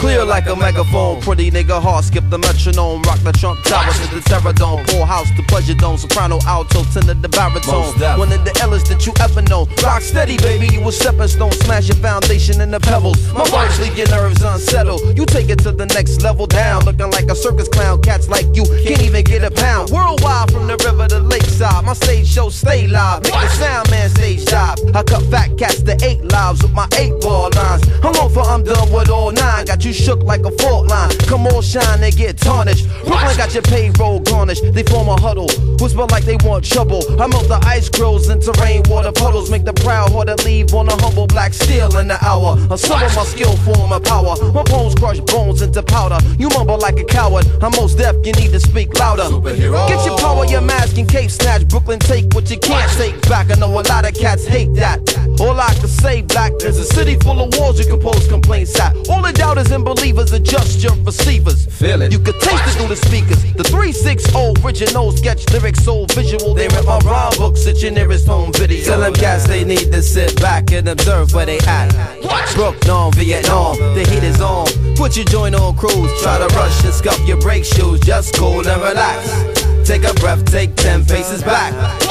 clear like a megaphone. Pretty nigga heart, skip the metronome. Rock the Trump Tower to the terrordome. Full house to pleasure dome. Soprano, alto, tenor, the baritone. One of the illest that you ever know. Rock steady, baby, you a stepping stone. Smash your foundation in the pebbles. My words leave your nerves unsettled. You take it to the next level down. Looking like a circus clown. Cats like you can't even get a pound. Worldwide from the river to lakeside. My stage show stay live. Make the sound man stage dive. I cut fat cats to 8 lives with my 8-ball lines. I'm over, I'm done with all 9. Got you shook like a fault line. Come on, shine and get tarnished. Brooklyn got your payroll garnished. They form a huddle. Whisper like they want trouble. I melt the ice grills into rainwater puddles. Make the proud harder leave on a humble black steel in the hour. A some of my skill form of power. My bones crush bones into powder. You mumble like a coward. I'm Mos Def, you need to speak louder. Superhero. Get your power, your mask and cape snatch. Brooklyn, take what you can't take back. I know a lot of cats hate that. All I can say, black, there's a city full of walls you can post complaints at. All the doubters and believers adjust your receivers. Feel it. You can taste it through the speakers. The 360 original sketch lyrics so visual. They rip my rhyme books at your nearest home video. Tell them cats they need to sit back and observe where they at. Brooklyn, Vietnam, the heat is on. Put your joint on cruise. Try to rush and scuff your brake shoes. Just cool and relax. Take a breath, take 10 paces back.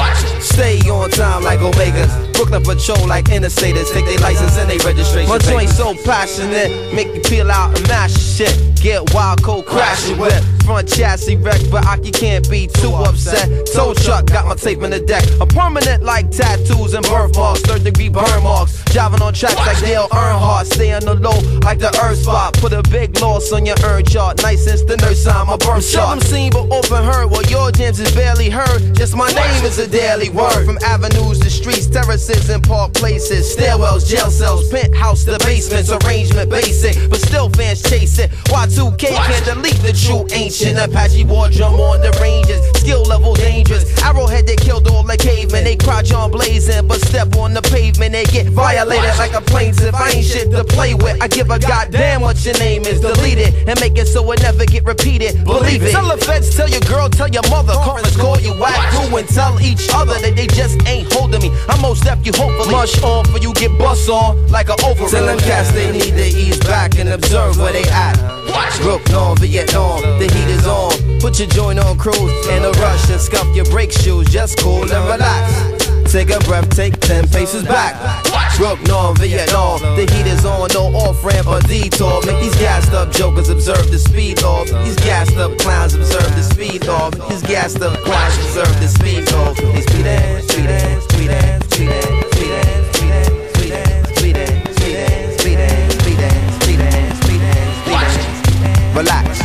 Stay on time like Omegas. Brooklyn patrol like interstaters. Take their license and they registration. My joint so passionate, make you peel out and mash shit. Get wild, cold, crash it with. Front chassis wreck, but Aki can't be too upset. Tow truck, got my tape in the deck. A permanent like tattoos and birthmarks. 3rd-degree burn marks. Driving on tracks like Dale Earnhardt. Stay on the low like the earth spot. Put a big loss on your earn chart. Nice since the nurse sign my birth chart. Seldom seen but often heard. Well, your jams is barely heard. Just my name is a daily word. From avenues to streets, terraces and park places. Stairwells, jail cells, penthouse to basements. Arrangement basic, but still fans chase it. Y2K can't delete the true ancient. Apache war drum on the ranges. Skill level dangerous. Arrowhead they killed all the cavemen. They crotch on blazing, but step on the pavement. They get violated like a plaintiff. I ain't shit to play with. I give a goddamn what your name is. Delete it and make it so it never get repeated. Believe it. Tell the feds, tell your girl, tell your mother. Conference call you whack through and tell each other that they just ain't holding me. I'm Mos Def, you hopefully mush on for you get bust on like a overall. Tell them cats they need to ease back and observe where they at. Brooklyn, Vietnam, the heat is on. Put your joint on cruise in a rush and scuff your brake shoes. Just cool and relax. Take a breath, take 10 paces back. Brooklyn, Vietnam, the heat is on. No off-ramp or detour. Make these gassed up jokers observe the speed off. These gassed up clowns observe the speed off. These gassed up clowns observe the speed off. They speed and speed and speed and speed and speed and speed and speed and speed and speed and speed and speed and speed and speed and speed and relax.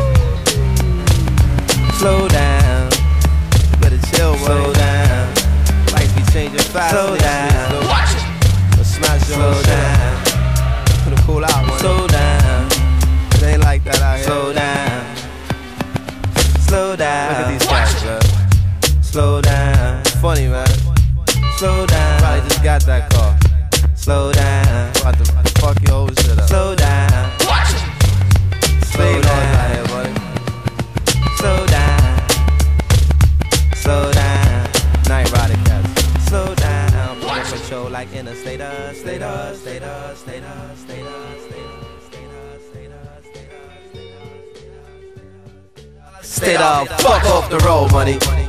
Slow down. Better chill, slow down. Life be changing fast. Slow down. Watch it. Or smash your slow down. Put a cool out one. Slow down. It ain't like that out here. Slow down. Slow down. Look at these guys, bro. Slow down. Funny, man. Slow down. Probably just got that car. Slow down. About to fuck your old shit up. Slow down. Watch it. Slow down out here, buddy. Slow down. Slow down. Night rider cats. Slow down. Put on patrol like interstate us, state us, state us, state us, state us, state us, state us, state us, state us, state us, state us, fuck off the road, money.